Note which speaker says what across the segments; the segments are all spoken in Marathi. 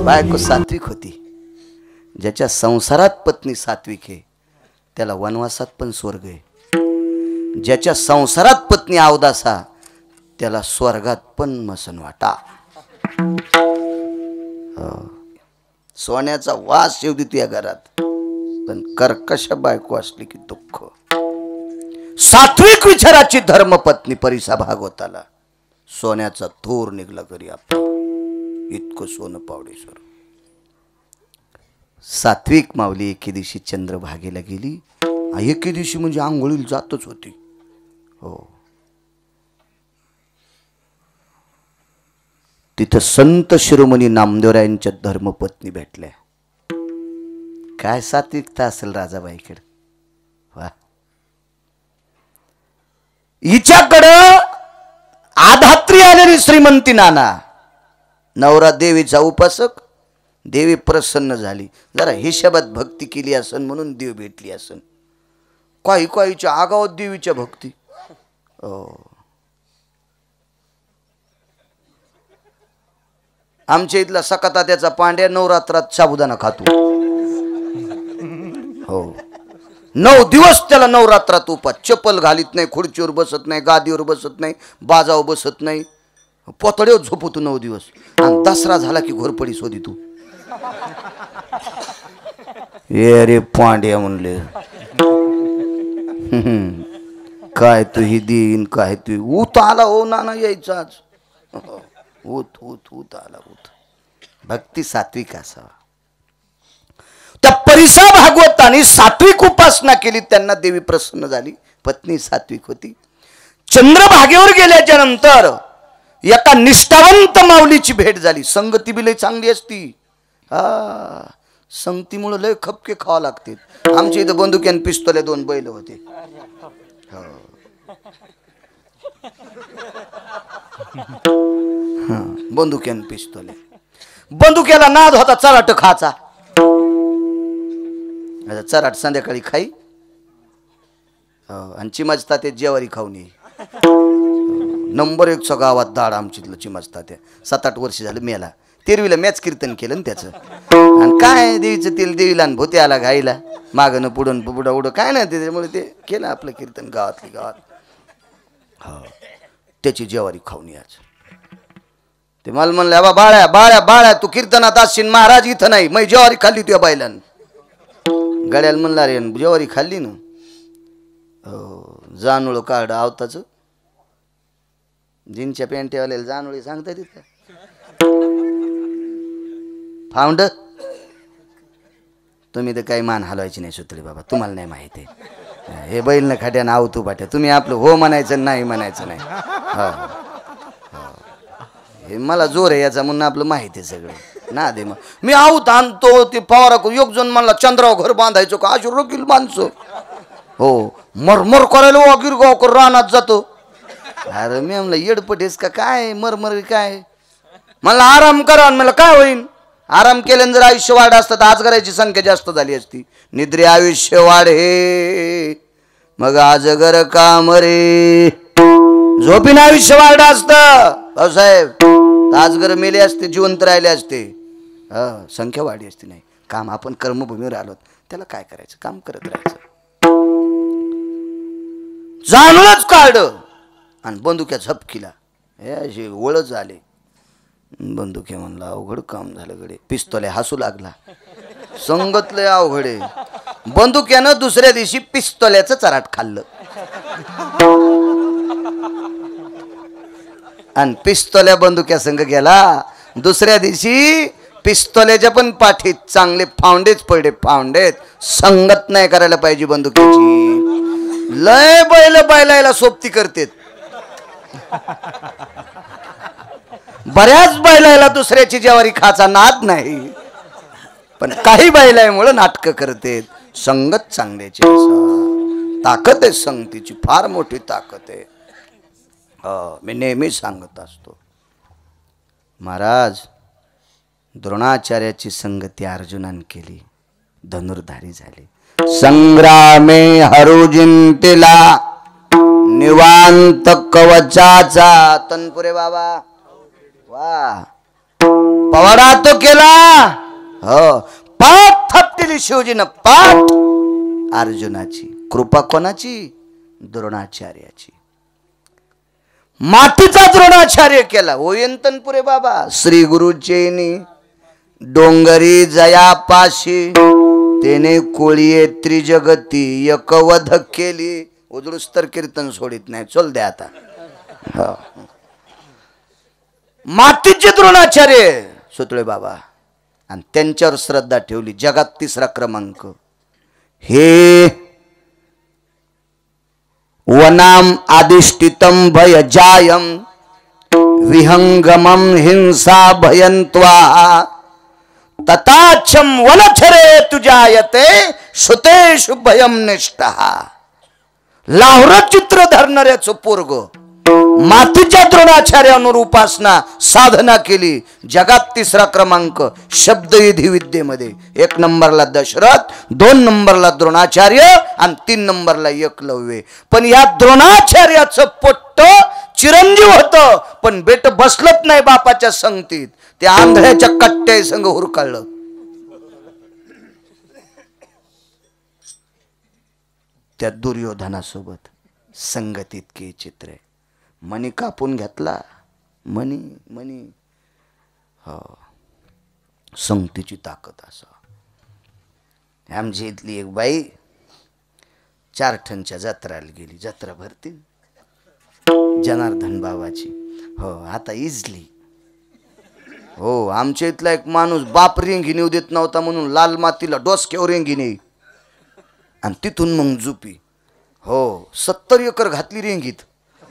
Speaker 1: बायको सात्विक होती. ज्याच्या संसारात पत्नी सात्विक आहे त्याला वनवासात पण स्वर्ग आहे. ज्याच्या संसारात पत्नी अवदासा त्याला स्वर्गात पण मसन वाटा. सोन्याचा वास येऊ दे तुझ्या घरात, पण कर्कश बायको असली की दुःख. सात्विक विचाराची धर्मपत्नी परिसा भागवताला सोन्याचा थोर निघला घरी आपला. इतकं सोनं पावडेश्वर. सात्विक माऊली एके दिवशी चंद्रभागेला गेली. एके दिवशी म्हणजे आंघोळीला जातच होती. हो, तिथं संत शिरोमणी नामदेवरायांच्या धर्मपत्नी भेटल्या. काय सात्विकता असेल राजाबाईकडे. वा, हिच्याकडं आधात्री आलेली श्रीमंती नाना. नवरा देवीचा उपासक. देवी प्रसन्न झाली. जरा हिशोबात भक्ती केली असन म्हणून देव भेटली असन. काही काहीच्या आगावात देवीच्या भक्ती. आमच्या इथला सकाता त्याचा पांड्या नवरात्रात साबुदाणा खातो. हो, 9 दिवस त्याला नवरात्रात उपास. चप्पल घालीत नाही, खुर्चीवर बसत नाही, गादीवर बसत नाही, बाजावर बसत नाही, पोतड्यावर झोपतो 9 दिवस. आणि दसरा झाला की घोरपडी शोधी तू. ये रे पांड्या म्हणले, काय तू ही देईन काय तू. ऊत आला हो नाना यायचा आज. ऊत ऊत ऊत आला ऊत. भक्ती सात्विक असावा. त्या परिसा भागवताने सात्विक उपासना केली. त्यांना देवी प्रसन्न झाली. पत्नी सात्विक होती. चंद्रभागेवर गेल्याच्या नंतर एका निष्ठावंत माऊलीची भेट झाली. संगती बी लय चांगली असती. हा, संगतीमुळे लय खपके खावा लागते. आमच्या इथं बंदुक्यान पिस्तोल्या 2 बैल होते. बंदुक्यान पिस्तोले. बंदुक्याला नाद होता चराट खाचा. चराट संध्याकाळी खाई आणि चिमाजता ते जेवारी खाऊन येई. नंबर 1चा गावात दाड आमच्यातलं चिमाजता. त्या 7-8 वर्ष झालं मेला. 13वीला मॅच कीर्तन केलं ना त्याचं. आणि काय देवीचं तेल देवीला आणि भोते आला गाईला मागणं पुढून पुढं उडं काय नाही. त्याच्यामुळे ते केलं आपलं कीर्तन गावातली गावात. हो, त्याची जेवारी खाऊन याच. ते मला म्हणलं, बा बाळ्या बाळ्या बाळ्या तू कीर्तनात असशील, महाराज इथं नाही. मग जेवारी खाल्ली तुझ्या बाईलान. गड्याला म्हणला रे जेवारी खाल्ली ना. हो, जानूळ काढ आवताचं. जीनच्या पॅन्टीवाल्याला जानूळी सांगता येत का. फाउंड तुम्ही तर काही मान हलवायची नाही सुतळी बाबा. तुम्हाला नाही माहिती आहे. हे बैल न खाट्यानं आवतू पाट्या. तुम्ही आपलं हो म्हणायचं नाही म्हणायचं नाही. हो, हे मला जोर आहे याचा म्हणून आपलं माहिती आहे सगळं ना. दे मग मी आऊत आणतो. ते पवारा योग जण म्हणला चंद्राव घर बांधायचो का अशी रोकील बांधचो. हो, मरमर करायला गिरगावकर रानात जातो. अरे मी म्हणलं येडपटेस का काय मरमर काय. मला आराम करा. मला काय होईल आराम केल्यानं. जर आयुष्य वाढ असतं तर आज करायची संख्या जास्त झाली असती. निद्रे आयुष्य वाढे मग आजगर काम रे. झोपीन आयुष्य वाढ असतं भाऊसाहेब. आजगर मेले असते, जिवंत राहिले असते. संख्या वाढली असती. नाही, काम आपण कर्मभूमीवर आलो त्याला काय करायचं, काम करत राहायचं. जाणूनच काढलं आणि बंदुक्या झपकीला. हे असे ओळच आले. बंदुके म्हणला अवघड काम झालं गडे. पिस्तोल्या हसू लागला. संगतले अवघडे. बंदुक्यानं दुसऱ्या दिवशी पिस्तोल्याचं चराट खाल्लं. आणि पिस्तोल्या बंदुक्या संग गेला. दुसऱ्या दिवशी पिस्तोल्याच्या पण पाठीत चांगले फावंडेच पडले. फावंडेत संगत नाही करायला पाहिजे बंदुकीची. लय बैल बैलायला सोबती करतेत. बऱ्याच बैलायला दुसऱ्याची जेवारी खाचा नाद नाही. पण काही बैलामुळे नाटकं करतेत. संगत चांगल्याची ताकद आहे. संगतीची फार मोठी ताकद आहे. मी नेहमी सांगत असतो. महाराज द्रोणाचार्याची संगती अर्जुनाने केली. धनुर्धारी झाले. संग्रामे हरुजिंतिला निवांत कवचाचा. तनपुरे बाबा वा. पवाडा तो केला हो. पाठ थापटेली शिवजीनं, पाठ. अर्जुनाची कृपा कोणाची? द्रोणाचार्याची. मातीचा द्रोणाचार्य केला. ओयंतनपुरे बाबा श्री गुरुचेनी डोंगरी जयापाशी तेने कोळीये त्रिजगती एकवध केली. उजळूस तर कीर्तन सोडित नाही. चल द्या आता. मातीचे द्रोणाचार्य सुतळे बाबा आणि त्यांच्यावर श्रद्धा ठेवली. जगात 3रा क्रमांक. हे वनाम आदिष्टितम भय जायम विहंगमम हिंसा भयंत्वा तताचम वनचरे तुजायते सुतेषु भयम निष्ठः. लाहुर चित्र धरणाऱ्याचं पोरग मातीच्या द्रोणाचार्यावर उपासना साधना केली. जगात 3रा क्रमांक शब्दविधी विद्येमध्ये. 1 नंबरला दशरथ, 2 नंबरला द्रोणाचार्य आणि 3 नंबरला एकलव्य. पण या द्रोणाचार्याचं पोट्ट चिरंजीव होतं पण बेट बसलत नाही बापाच्या संगतीत. ते आंधळ्याच्या कट्ट्या संग हुरकाळलं. त्या दुर्योधनासोबत संगतीत की चित्र आहे. मणी कापून घेतला. मणी हो. संगतीची ताकद असा. आमची इथली एक बाई 4 ठणच्या जत्राला गेली. जत्रा भरती जनार्दन बाबाची. हो आता इजली. हो आमच्या इथला एक माणूस बाप रेंगी नेऊ देत नव्हता म्हणून लाल मातीला डोसक्यावर रेंगी नेई आणि तिथून मग झुपी. हो 70 एकर घातली रेंगीत.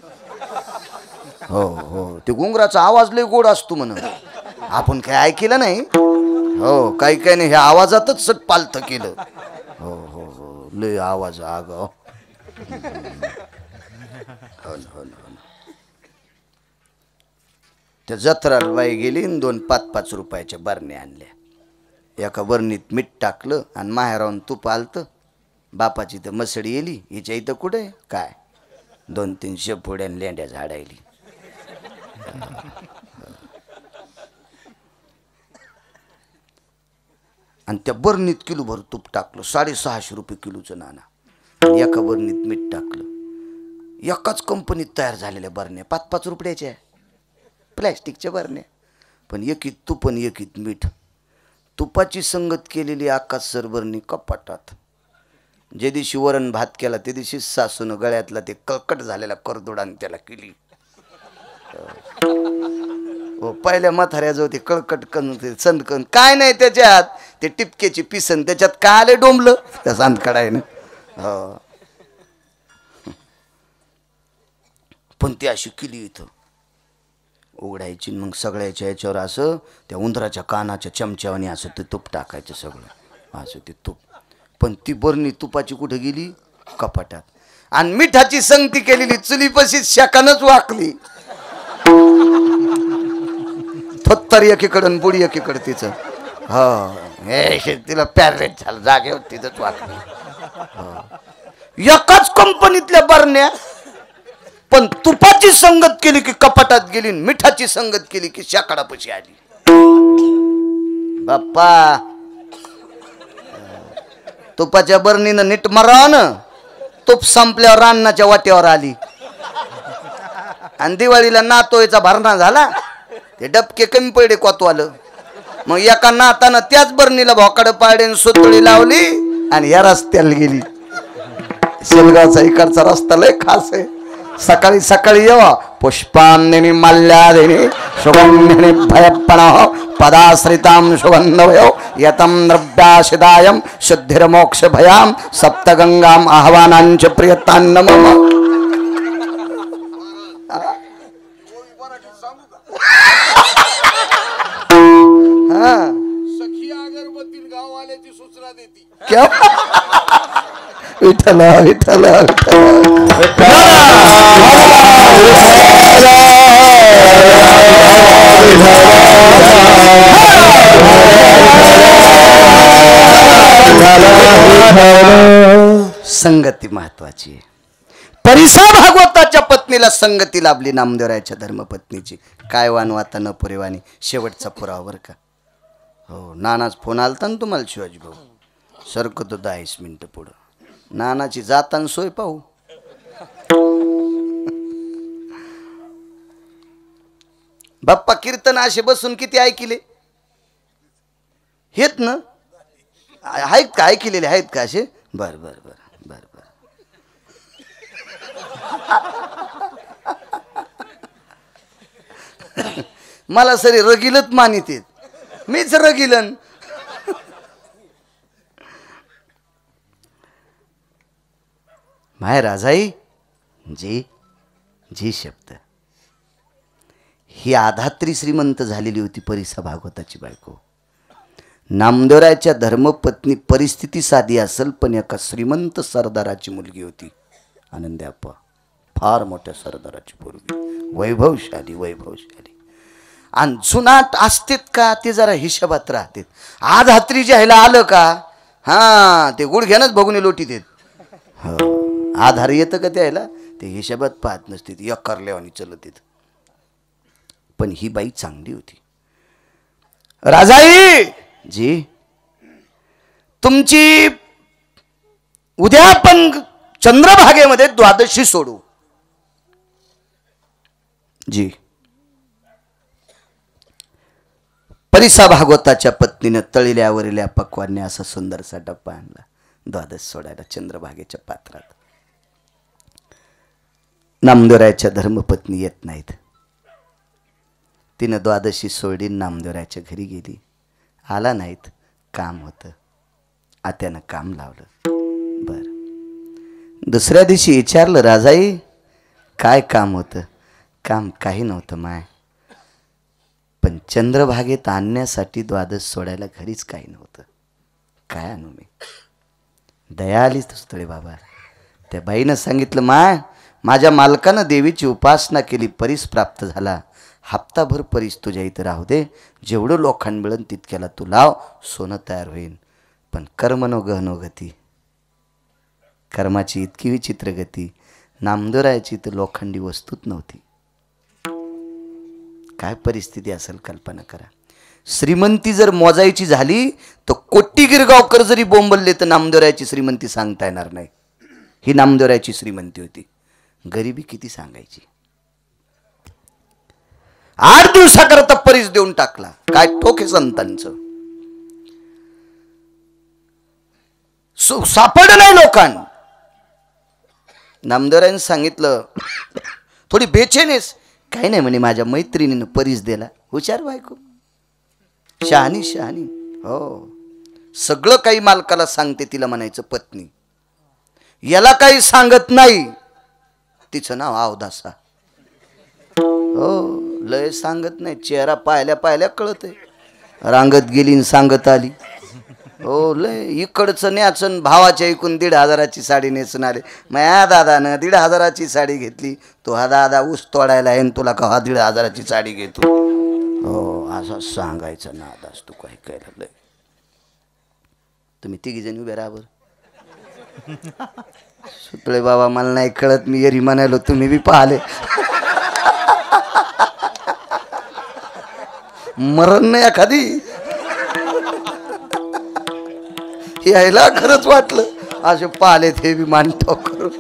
Speaker 1: हो हो ते गुंगराचा आवाज लय गोड असतो म्हण. आपण काय ऐकलं नाही. हो काही काही नाही. ह्या आवाजातच सट पालत केलं. हो हो हो लय आवाज आग. हो त्या जत्राला बाई गेली 2 5-5 रुपयाच्या बरण्या आणल्या. एका बरणीत मीठ टाकलं आणि माहेरावून तूप आलतं. बापाची तर मसडी येली. हिच्या इथं कुठे काय 2-3 शेपुड्या लेंड्या झाडायली. आणि त्या बरणीत किलोभर तूप टाकलं. 650 रुपये किलोचं नाना. एका बरणीत मीठ टाकलं. एकाच कंपनीत तयार झालेल्या बरण्या 5-5 रुपयाच्या प्लॅस्टिकच्या बरण्या. पण एकीत तूप आणि एकीत मीठ. तुपाची संगत केलेली आकाश सरबरणी कपाटात. जे दिवशी वरण भात केला ते दिवशी सासून गळ्यातला ते कळकट झालेला करदोडान त्याला केली. हो पहिल्या म्हाताऱ्याजवळ ते कळकट कन संदकन काय नाही त्याच्यात. ते टिपक्याची पिसन त्याच्यात काय आले डोंबलं त्या सांदकडायनं. हो पण ती अशी केली. इथं उघडायची मग सगळ्याच्या याच्यावर असं त्या उंदराच्या कानाच्या चमच्यावानी असं ते तूप टाकायचं सगळं असं ते तूप. पण ती बरणी तुपाची कुठे गेली? कपाटात. आणि मिठाची संगती केलेली चुलीपाशी शाकानच वाकली. थोत्तर एकीकडून बुडी एकीकडे तिचं. हो हे तिला पॅरेट झालं जागेवर तिथंच वाकली. एकाच कंपनीतल्या बरण्या पण तुपाची संगत केली की कपाटात गेली. मिठाची संगत केली की शाकाडापाशी आली. बाप्पा तुपाच्या बरणीनं नीट माराव ना. तूप संपल्यावर रानाच्या वाट्यावर आली. आणि दिवाळीला नातोयचा भरणा झाला. ते डबके कमी पडले कोतवालं. मग एका नातानं त्याच बरणीला भोकाड पाडे सुतळी लावली आणि या रस्त्याला गेली. शेलगावचा इकडचा रस्ता लय खास आहे. सकाळी सकाळी येवा पुष्पान्निनी मल्यादिनी सुगंधिनी भयपणः पदाश्रितां सुगंधवयो यतं द्रव्याशिदायं शुद्धिर्मोक्ष भयां सप्तगंगां आह्वानांच प्रियतां नमः. क्या विठला विठला संगती महत्वाची आहे. परिसा भागवताच्या पत्नीला संगती लाभली नामदेवरायाच्या धर्मपत्नीची. काय वानवाता न पुरेवानी. शेवटचा पुरावा बरं का. हो, नानाच फोन आलता ना तुम्हाला शिवाजी भाऊ. सरकतो 10 मिनिटं पुढं. नानाची जाताना सोय पाहू. बाप्पा कीर्तन असे बसून किती ऐकिले हेत ना. आहेत का ऐकलेले आहेत का असे. बर बर बर बर बर. मला सरी रगिलत मानित मीच रगिलन. माय राजाई जी जी शब्द ही आधात्री श्रीमंत झालेली होती परिसा भागवताची बायको. नामदेवरायाच्या धर्मपत्नी परिस्थिती साधी असेल पण एका श्रीमंत सरदाराची मुलगी होती. आनंदी अप्पा फार मोठ्या सरदाराची पोरगी. वैभवशाली वैभवशाली. आणि जुनाट असतेत का ते जरा हिशोबात राहतेत. आधात्री ज्याला आलं का हा ते गुडघ्यानच बघून लोटीत येत. हो आधार येतं का त्याला ते हिशोबात पाहत नसते. यकारल्यावानी चलत येत. पण ही बाई चांगली होती. राजाई जी तुमची उद्या आपण चंद्रभागेमध्ये द्वादशी सोडू. जी परिसा भागवताच्या पत्नीने तळिल्यावरल्या पक्वाने असा सुंदरसा डब्बा आणला द्वादश सोडायला चंद्रभागेच्या पात्रात. नामदेवरायाच्या धर्मपत्नी येत नाहीत. तिनं द्वादशी सोडली. नामदेवरायाच्या घरी गेली. आला नाहीत. काम होतं. आत्यानं काम लावलं. बर दुसऱ्या दिवशी विचारलं राजाई काय काम होतं. काम काही नव्हतं माय पण चंद्रभागेत आणण्यासाठी द्वादश सोडायला घरीच काही नव्हतं. काय आणू मी. दया आलीच तुझतळे बाबा. त्या बाईनं सांगितलं माय माझ्या मालकानं देवीची उपासना केली परीस प्राप्त झाला. हप्ताभर परीस तुझ्या इथं राहू दे. जेवढं लोखंड मिळेल तितक्याला तू लाव सोनं तयार होईल. पण कर्म नो गहनो गती. कर्माची इतकी विचित्र गती. नामदेवरायाची तर लोखंडी वस्तूच नव्हती. काय परिस्थिती असेल कल्पना करा. श्रीमंती जर मोजायची झाली तर कोटी गिरगावकर जरी बोंबलले तर नामदेवरायाची श्रीमंती सांगता येणार नाही. ही नामदेवरायाची श्रीमंती होती. गरिबी किती सांगायची. 8 दिवसाकरता परीस देऊन टाकला. काय ठोके संतांचं. सापडलं नाही लोकांना. नामदेवरायाने सांगितलं थोडी बेचैनीस. काही नाही म्हणे माझ्या मैत्रिणीनं परीस दिला. हुशार बायको शहाणी शहाणी. हो सगळं काही मालकाला सांगते. तिला म्हणायचं पत्नी. याला काही सांगत नाही. तिचं नाव अवदासा. हो लय सांगत नाही. चेहरा पाहिल्या पाहिल्या कळत. रांगत गेली सांगत आली. हो लय इकडचं न्याचन भावाच्या ऐकून 1,500ची साडी नेसून आले. माझ्या दादानं 1,500ची साडी घेतली. तो हा दादा ऊस तोडायला आहे तुला का 1,500ची साडी घेतो. हो असं सांगायचं नाद असतो. काही काय लय. तुम्ही 3 जण उभे राहा बरं. सुतळे बाबा मला नाही कळत. मी एरी म्हणालो तुम्ही बी पाहिले. मरण नाही एखादी. यायला खरंच वाटलं असे पाले ते बी मानतो करून.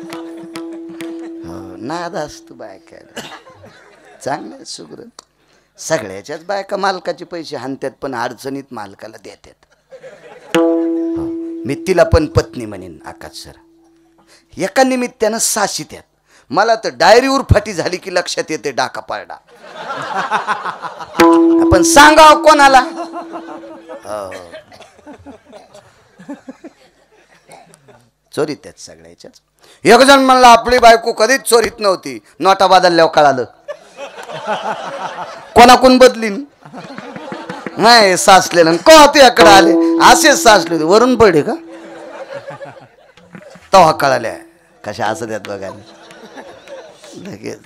Speaker 1: नाद असतो बायकायला. चांगलं सुग्र. सगळ्याच्याच बायका मालकाचे पैसे हाणतात पण अडचणीत मालकाला देतात. मी तिला पण पत्नी म्हणेन. आकाश सर एका निमित्तानं साशित्यात. मला तर डायरीवर फाटी झाली की लक्षात येते डाका पारडा. आपण सांगाव कोणाला. चोरीत त्यात सगळ्याच्याच. एक जण म्हणला आपली बायको कधीच चोरीत नव्हती. नोटा बदलल्यावर कळालं. कोणाकून बदलीन नाही साचलेलं. का तुझ्याकडे आले असेच साचले वरून पडे का तवा कळाल्या कशा असं द्यात बघायला. लगेच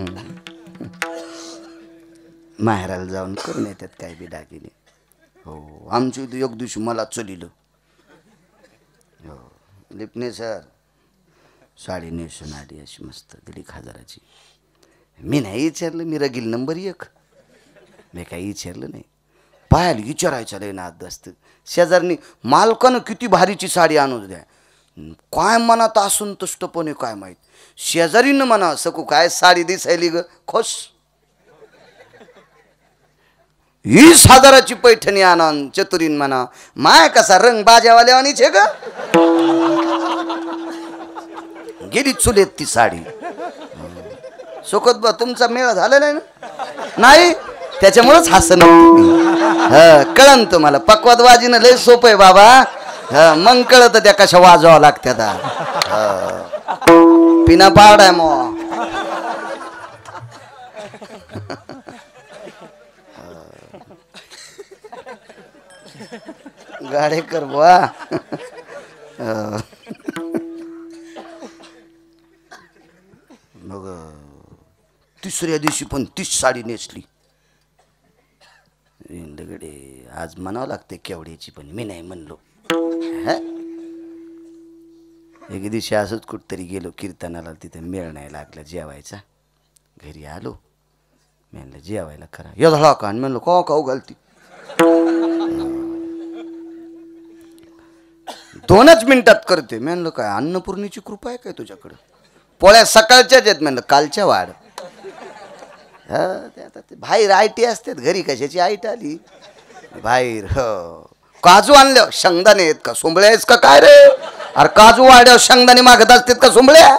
Speaker 1: माहेराला जाऊन करून येतात काय बी दागिने. हो आमची एक दिवशी मला चलिलं. हो लिपणे सर साडी नेसून आली अशी मस्त 1,500ची. मी नाही विचारलं, मी रगील नंबर 1. मी काही विचारलं नाही. पाहायला विचारायचं लय नाद असतं. शेजारनी मालकानं किती भारीची साडी आणून द्या, काय मनात असून तष्टपणे काय माहीत. शेजारीनं म्हणा सकू काय साडी दिसायली ग खुश, 20,000ची पैठणी आणून चतुरीन म्हणा माय कसा रंग बाजावाल्यावानीच आहे ग. गेली चुलेत ती साडी. सोकत बा तुमचा मेळा झाला नाही ना, नाही त्याच्यामुळेच हसन कळन तुम्हाला. पक्वाद वाजीनं लय सोपं आहे बाबा. मग कळत त्या कशा वाजवावं लागत्यात. पिना पावड आहे मग. गाडे कर बुवा. मग तिसऱ्या दिवशी पण तीच साडी नेसली. इंदगडे आज म्हणावं लागते केवढ्याची, पण मी नाही म्हणलो. एक दिवशी असंच कुठतरी गेलो कीर्तनाला, तिथे मेळ नाही लागला जेवायचा. घरी आलो, म्हणलं जेवायला करा. या धडा का म्हणलं का खाऊ घालती. 2च मिनिटात करते. म्हणलं काय अन्नपूर्णेची कृपा आहे काय तुझ्याकडं. पोळ्या सकाळच्याच आहेत म्हणलं, कालच्या वाढ. ते बाहेर आयटी असतात, घरी कशाची आयट आली बाहेर. काजू आणल्या शेंगदाणे आहेत का, सोंबळ्या आहेस का काय रे. अरे काजू वाड्यावर शेंगदाणे मागत असतात का सोंबळ्या.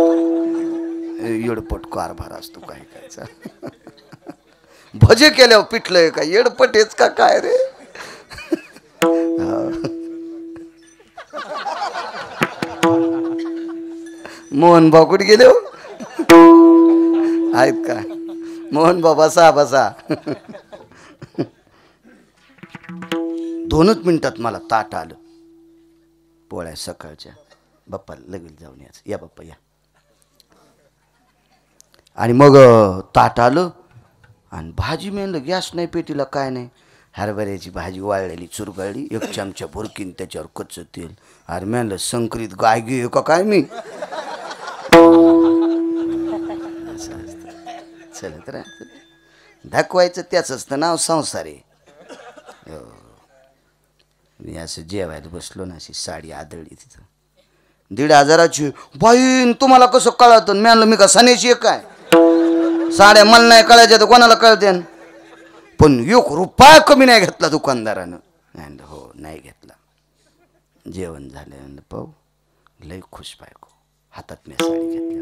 Speaker 1: येडपट कारभार असतो काय कायचा. भजे केल्यावर पिठलंय का, येडपट हेच का काय रे. मोहन भाऊ कुठे गेले आहेत का. मोहन भाऊ बसा बसा. 2च मिनिटात मला ताट आलं. पोळ्या सकाळच्या. बाप्पा लगेच जाऊन यायचं, या बाप्पा या. आणि मग ताट आलं आणि भाजी म्हणलं गॅस नाही पेटीला काय नाही. हरभऱ्याची भाजी वाळलेली चुरगळली, 1 चमचा भुरकीन त्याच्यावर कच्चं तेल. अरे म्हणलं संकरित गाय गे का काय मी. चलत राहत दाखवायचं त्याच असतं नाव संसार आहे. मी असं जेवायला बसलो ना, अशी साडी आदळली तिथं 1,500ची. बाईन तुम्हाला कसं कळतं. मी म्हणलं मी का सनेची काय, साड्या मला नाही कळायच्या तर कोणाला कळते. पण 1 रुपया कमी नाही घेतला दुकानदारानं. म्हणलं हो नाही घेतला. जेवण झालं म्हणलं पाहू, लय खुश बायको. हातात मी साडी घेतल्या.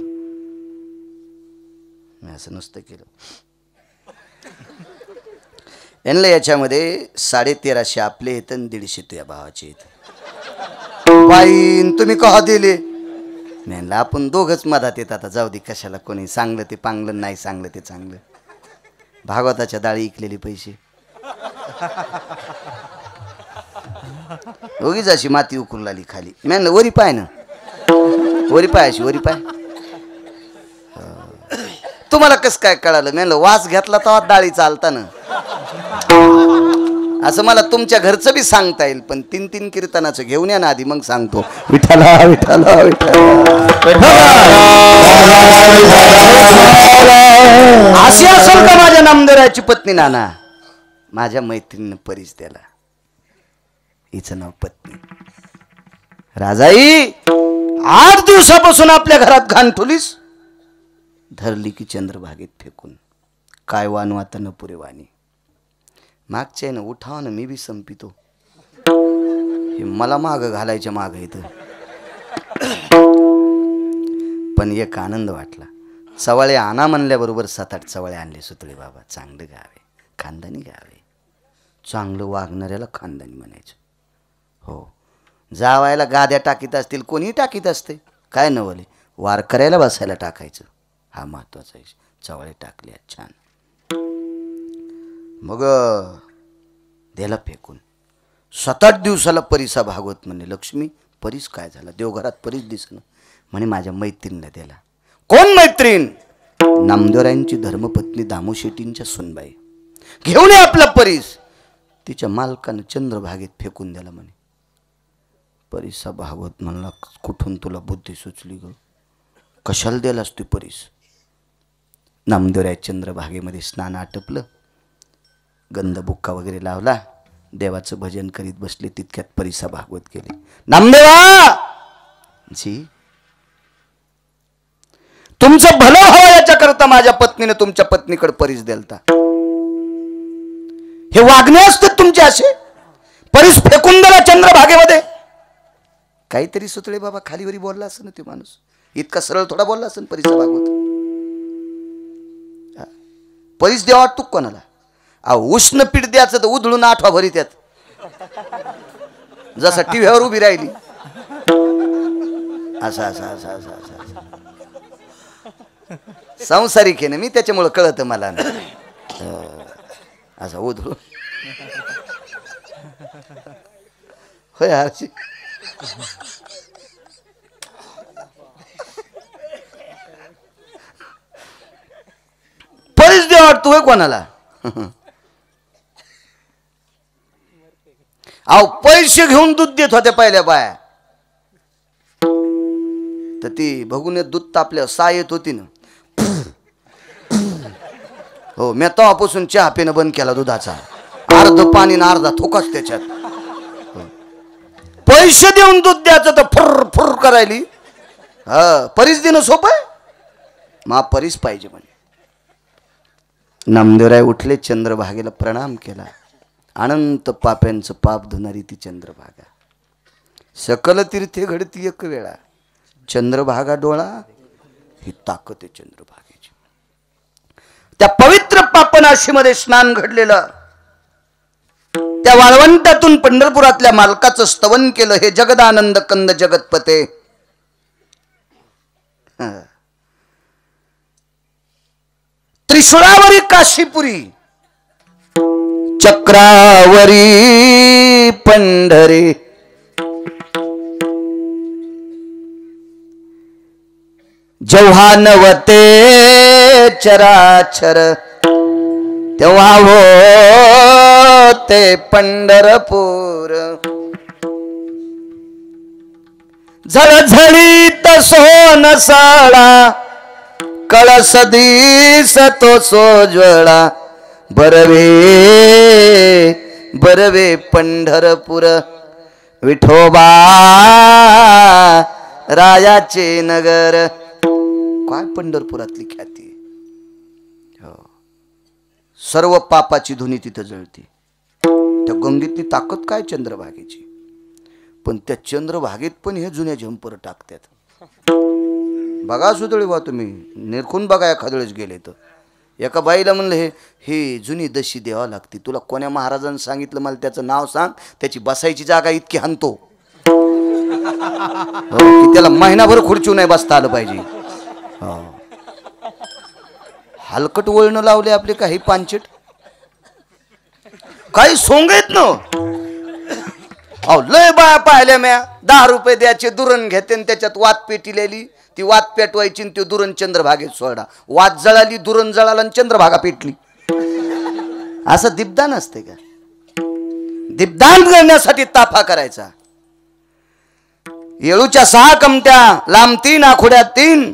Speaker 1: मी असं नुसतं केलं. यांना याच्यामध्ये 1350 आपले येत आणि 150 तुझ्या भावाचे येत. बाईन तुम्ही कहा दिले. म्हणलं आपण दोघंच मधात येत, आता जाऊ दे कशाला. कोणी सांगलं ते पांगलं, नाही सांगलं ते चांगलं. भागवताच्या डाळी इकलेले पैसे उगीच अशी माती उकरून लागली खाली. म्हणलं वरी पाय ना, वरी पाय अशी वरी पाय. तुम्हाला कसं काय कळालं. म्हणलं वास घेतला तेव्हा डाळी चालता ना. असं मला तुमच्या घरचं बी सांगता येईल, पण 3 कीर्तनाचं घेऊन या ना आधी, मग सांगतो. विठ्ठला विठ्ठला विठ्ठला. अशी असेल का माझ्या नामदेवाची पत्नी. नाना माझ्या मैत्रिणीनं परीस त्याला, हिचं नाव पत्नी. राजाई 8 दिवसापासून आपल्या घरात घाण ठेवलीस. धरली की चंद्रभागेत फेकून. काय वानू आता न पुरे वाणी. मागच्या ना उठाव ना, मी बी संपितो. हे मला माग घालायच्या माग इथं. पण एक आनंद वाटला. चवळे आणा म्हणल्याबरोबर 7-8 चवळे आणले. सुतळे बाबा चांगलं गाव आहे, खानदानी गाव आहे. चांगलं वागणाऱ्याला खानदानी म्हणायचं. हो जावायला गाद्या टाकीत असतील, कोणी टाकीत असते काय नवले. वार करायला बसायला टाकायचं, हा महत्वाचा आहे. चवळे टाकले छान. मग द्याला फेकून 7-8 दिवसाला परिसा भागवत म्हणे. लक्ष्मी परीस काय झाला, देवघरात परीस दिसणं म्हणे. माझ्या मैत्रिणीला द्याला. कोण मैत्रीण. नामदेवरायांची धर्मपत्नी दामू शेट्टींच्या सुनबाई. घेऊन ये आपला परीस. तिच्या मालकानं चंद्रभागेत फेकून द्याला म्हणे. परिसा भागवत म्हणला कुठून तुला बुद्धी सुचली ग. कशाला दिलास तू परीस? नामदेवराय चंद्रभागेमध्ये स्नान आटपलं, गंध बुक्का वगैरे लावला, देवाचं भजन करीत बसले. तितक्यात परिसा भागवत गेले. नामदेवा जी, तुमचं भलं व्हावं याच्याकरता माझ्या पत्नीने तुमच्या पत्नीकडे परीस देलता. हे वागणे असते तुमचे असे? परीस फेकून दिला चंद्रभागेमध्ये. काहीतरी सुतळे बाबा खालीवरी बोलला असं ना ते माणूस. इतका सरळ थोडा बोलला असं परिसा भागवत. परीस द्यावा वाटतो कोणाला? उष्ण पीठ द्यायचं तर उधळून आठवा भरी त्यात, जसं टीव्हीवर उभी राहिली असं असं असं असं असं. संसारिक आहे ना मी, त्याच्यामुळं कळत मला ना. असं उधळून होय हरशी. परीस द्या वाटतोय कोणाला? अहो पैसे घेऊन दूध देत होत्या पहिल्या बाया, तर ती बघून दूध तापल्या सा येत होती ना. हो, मी तेव्हापासून चहा पिणं बंद केला दुधाचा. अर्ध पाणी ना अर्धा थोकाच त्याच्यात. पैसे देऊन दूध द्यायचं तर फुर फुर करायली. परीस देणं सोपं आहे? मा परीस पाहिजे म्हणे. नामदेवराय उठले, चंद्रभागेला प्रणाम केला. अनंत पाप्यांचं पाप धुणारी ती चंद्रभागा. सकल तीर्थे घडती एक वेळा, चंद्रभागा डोळा ही ताकद आहे चंद्रभागेची. त्या पवित्र पापनाशीमध्ये स्नान घडलेलं, त्या वाळवंटातून पंढरपुरातल्या मालकाचं स्तवन केलं. हे जगदानंद कंद जगतपते. त्रिशूळावरी काशीपुरी, चक्रावरी पंढरे, जेव्हा नवते चराचर तेव्हा होते पंढरपूर. झळझळीत सोन साळा, कळस दिसतो सोज्वळा. बरवे बरवे पंढरपूर, विठोबा रायाचे नगर. काय पंढरपुरातली ख्याती. सर्व पापाची धुनी तिथं जळते. त्या गंगेतली ताकद काय चंद्रभागेची. पण त्या चंद्रभागेत पण हे जुन्या झंपर टाकतात. बघा सुतळे बा, तुम्ही निरखून बघा. एखाद्यावेळेस गेले तर एका बाईला म्हणलं ही जुनी दशी द्यावा लागते. तुला कोण्या महाराजांनी सांगितलं मला त्याचं नाव सांग, त्याची बसायची जागा इतकी हाणतो की त्याला महिनाभर खुर्ची नाही बसता आलं पाहिजे. हलकट वळण लावले आपले काही पांचट, काही सोंग येत ना. लय बाया पाहिल्या म्या. 10 रुपये द्यायचे, दुरण घेते आणि त्याच्यात वात पेटिलेली. ती वात पेटवायची आणि ती दुरण चंद्रभागेत सोडा. वात जळाली, दुरण जळाला आणि चंद्रभागा पेटली. असं दीपदान असते का? दीपदान करण्यासाठी ताफा करायचा. येळूच्या 6 कमट्या, लांब 3, आखुड्यात 3.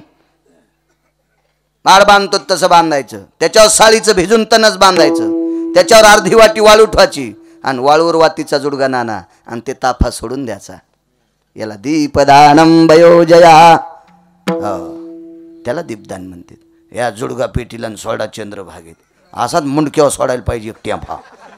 Speaker 1: माळ बांधतो तसं बांधायचं. त्याच्यावर साळीचं भिजून तनच बांधायचं. त्याच्यावर अर्धी वाटी वाळू ठेवायची आणि वाळूवर वातीचा जुडगा नाना आणि ते ताफा सोडून द्यायचा. याला दीपदानम वयोजया. त्याला दीपदान म्हणते. या जुडगा पेटीला सोडा चंद्रभागेत. असाच मुंडक्यावर सोडायला पाहिजे एक टेंफा.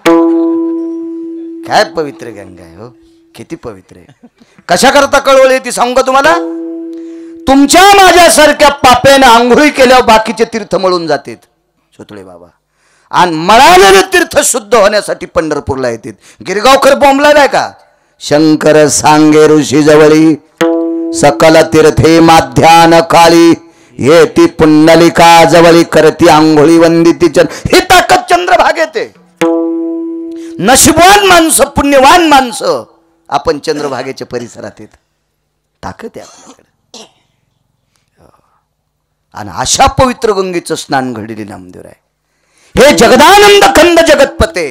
Speaker 1: काय पवित्र गंगा आहे हो, किती पवित्र आहे. कशा करता कळवली ती सांगू का तुम्हाला? तुमच्या माझ्यासारख्या पाप्याने आंघोळी केल्यावर बाकीचे तीर्थ मळून जातात सुतळे बाबा. आणि मळालेले तीर्थ शुद्ध होण्यासाठी पंढरपूरला येतात. गिरगावकर बोंबला नाही का? शंकर सांगे ऋषी जवळी, सकल तीर्थे माध्यान काळी. येती पुंडलिका जवळी, करती आंघोळी वंदिती चंद्र. ही ताकद चंद्रभागेत आहे. नशिबवान माणसं, पुण्यवान माणसं आपण चंद्रभागेच्या परिसरात येत. ताकद आहे आपल्याकडे. आणि अशा पवित्र गंगेचं स्नान घडले नामदेवराय. हे जगदानंद खंड जगतपते,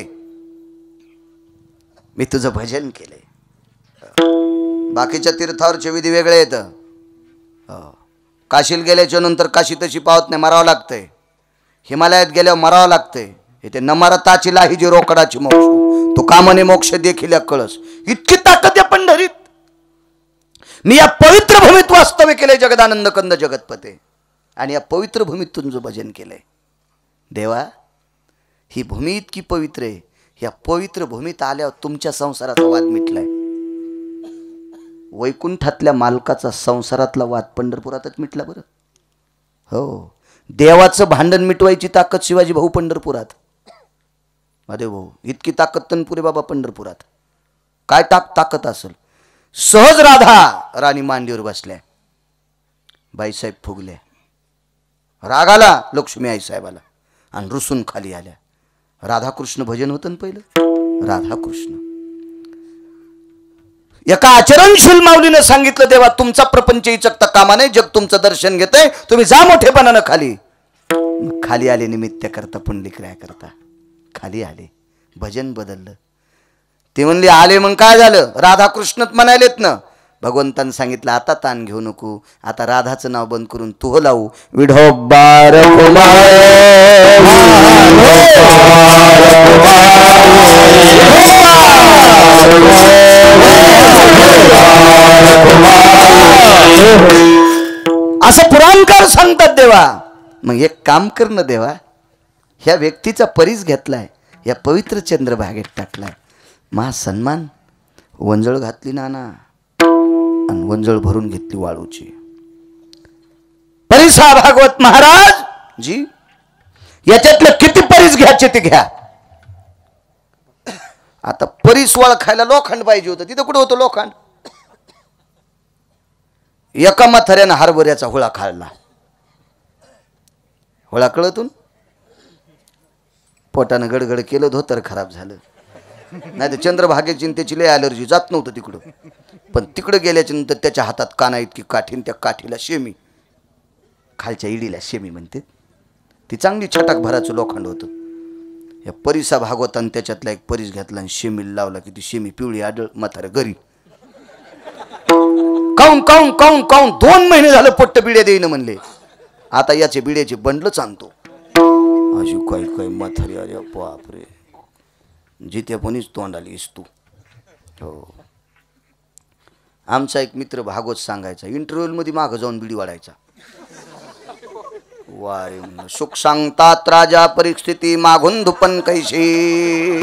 Speaker 1: मी तुझं भजन केले. बाकीच्या तीर्थावरचे विधी वेगळे आहेत. काशीला गेल्याच्या नंतर काशी तशी पावत नाही, मरावं लागतंय. हिमालयात गेल्यावर मरावं लागतंय. इथे न मरताची लाही जी रोकडाची मोक्ष, तो कामने मोक्ष देखील कळस. इतकी ताकद आहे पंढरीत. मी या पवित्र भूमीत वास्तव्य केलंय जगदानंद कंद जगतपते. आणि या पवित्र भूमीत तुझं भजन केलंय देवा. ही भूमी इतकी पवित्र आहे. या पवित्र भूमीत आल्यावर तुमच्या संसाराचा वाद मिटलाय. वैकुंठातल्या मालकाचा संसारातला वाद पंढरपुरातच मिटला बरं. हो, देवाचं भांडण मिटवायची ताकद शिवाजी भाऊ पंढरपुरात. महादेव भाऊ इतकी ताकद तनपुरे बाबा पंढरपुरात. काय ताकद असेल. सहज राधा राणी मांडीवर बसल्या, बाईसाहेब फुगल्या. रागाला लक्ष्मी आई साहेबाला आणि रुसून खाली आल्या. राधाकृष्ण भजन होतं ना पहिलं. राधाकृष्ण एका आचरणशील माऊलीने सांगितलं, देवा तुमचा प्रपंच इचकता कामा नाही, जग तुमचं दर्शन घेतंय, तुम्ही जा मोठेपणानं खाली. खाली आले निमित्त करता पुंडलिक राय करता. खाली आले, भजन बदललं. ते म्हणले आले मग काय झालं. राधाकृष्णच म्हणालेत ना. भगवंतानं सांगितलं आता ताण घेऊ नको, आता राधाचं नाव बंद करून तुह लावू. विढोबार असं पुराणकार सांगतात देवा. मग एक काम कर ना देवा, ह्या व्यक्तीचा परिस घेतलाय, या पवित्र चंद्रभागेत टाकलाय, मा सन्मान. वंजळ घातली नाना आणि वंजळ भरून घेतली वाळूची. परिस हा भागवत महाराज जी, याच्यातलं किती परिस घ्यायचे ते घ्या. आता परिस खायला लोखंड पाहिजे होतं, तिथं कुठं होतं लोखंड. एका म्हाताऱ्यानं हरभऱ्याचा होळा खाल्ला. होळा कळतून पोटानं गडगड केलं, धोतर खराब झालं. नाही तर चंद्रभागेची त्याची लय ॲलर्जी, जात नव्हतं तिकडं. पण तिकडं गेल्याच्या नंतर त्याच्या हातात काना इतकी काठी, त्या काठीला शेमी, खालच्या इडीला शेमी म्हणते, ती चांगली छटाक भराचं लोखंड होतं. या परिसा भागवतानं त्याच्यातला एक परिस घेतला आणि शेमीला लावला की ती शेमी पिवळी आडळ. म्हाताऱ्या घरी काऊन काऊन काऊन काऊन 2 महिने झालं पट्ट बिड्या देईन म्हणले. आता याचे बिड्याचे बंडलच आणतो. अशी काही काही म्हातारी, अरे बापरे, जिथे कोणीच तोंड आलीस तू. हो, आमचा एक मित्र भागवत सांगायचा, इंटरव्ह्यूमध्ये मागं जाऊन बिडी वाढायचा. वारे म्हणलं सुख सांगतात राजा परिस्थिती मागून धुपन कैशी.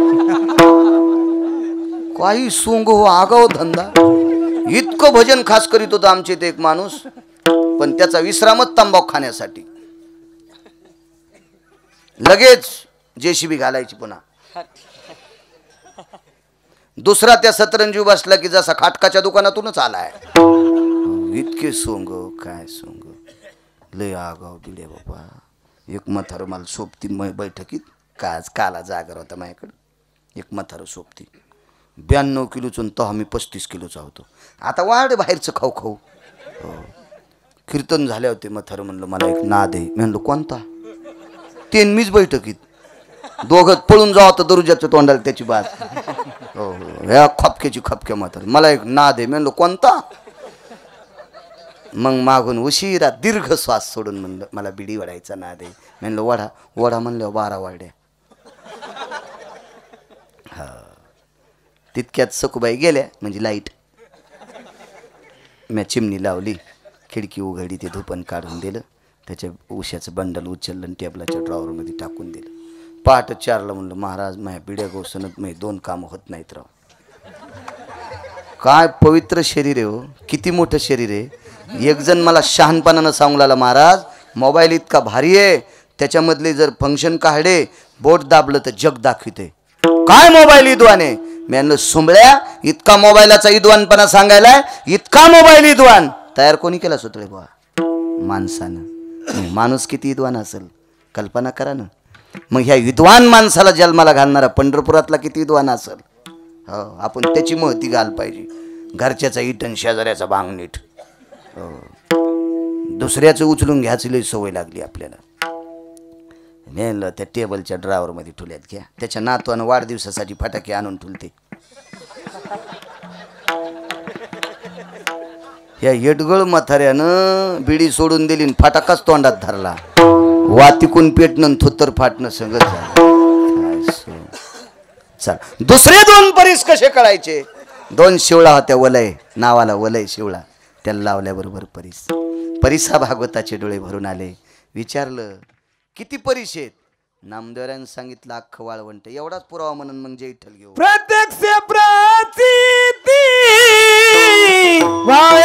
Speaker 1: काही सोंग हो आगाव धंदा. इतकं भजन खास करीत होतं आमचे ते एक माणूस, पण त्याचा विश्रामच तंबाखू खाण्यासाठी. लगेच जेसीबी घालायची पुन्हा. दुसरा त्या सतरंजी बसला की जसा खाटकाच्या दुकानातूनच आलाय. इतके सोंग, काय सोंग, लय आगाव दिले बाबा. एक म्हातारं मला सोबती बैठकीत, काला जागर होता माझ्याकडं. एक म्हातारं सोबती 92 किलोचं, तो आम्ही 35 किलोचा होतो. आता वाढ बाहेरचं खाऊ खाऊ. कीर्तन झाले होते. म्हातारं म्हणलं मला एक नाद आहे. मी म्हणलं कोणता. ते मीच बैठकीत दोघं पळून जावं तर दरुजाच्या तोंडाला त्याची बात. हो हो, ह्या खपक्याची खपक्या म्हातारं मला एक नाद आहे. मी म्हणलं कोणता. मग मागून उशिरा दीर्घ श्वास सोडून म्हणलं मला बिडी वडायचा नाद आहे. म्हणलं वडा वडा म्हणलं 12 वाड्या. हा, तितक्यात सखूबाई गेल्या म्हणजे लाईट. मी चिमणी लावली, खिडकी उघडी, ते धुपण काढून दिलं, त्याच्या उशाचं बंडल उचललं आणि टेबलाच्या ड्रॉवरमध्ये टाकून दिलं. पहाटे 4ला म्हणलं महाराज माझ्या बिड्या गोसनत माझी 2 कामं होत नाहीत राव. काय पवित्र शरीर आहे हो, किती मोठं शरीर आहे. एक जण मला शहाणपणानं सांगू लागला, महाराज मोबाईल इतका भारी आहे, त्याच्यामधले जर फंक्शन काढे, बोट दाबलं तर जग दाखविते. काय मोबाईल इद्वाने. मी म्हणलं सुंबळ्या, इतका मोबाईलाचा इद्वानपणा सांगायलाय. इतका मोबाईल इद्वान तयार कोणी केला सुतळे बुवा. माणसानं. माणूस किती विद्वान असेल कल्पना करा ना. मग ह्या विद्वान माणसाला जन्माला घालणारा पंढरपुरातला किती विद्वान असेल. हो, आपण त्याची महती घाल पाहिजे. घरच्याचा इटन शेजाऱ्याचा भांग नीट. हो, दुसऱ्याचं उचलून घ्यायची लई सवय लागली आपल्याला. नेलं त्या टेबलच्या ड्रावरमध्ये ठुल्यात घ्या. त्याच्या नातवानं वाढदिवसासाठी फटाके आणून ठुलते. या येडगळ म्हाताऱ्यानं बिडी सोडून दिली फाटाकाच तोंडात धरला. वातिकून पेटणं थोत्तर फाटणं संगत झालं. चल दुसरे 2 परीस कसे कळायचे? 2 शिवळा होत्या वलय नावाला, वलय शिवळा. त्याला लावल्याबरोबर परिसा भागवताचे डोळे भरून आले. विचारलं किती परीस आहेत? नामदेवरांनी सांगितलं अख्खं वाळवंट. एवढाच पुरावा म्हणून मग जे इठ्ठल घेऊ
Speaker 2: प्रत्यक्ष प्रचिती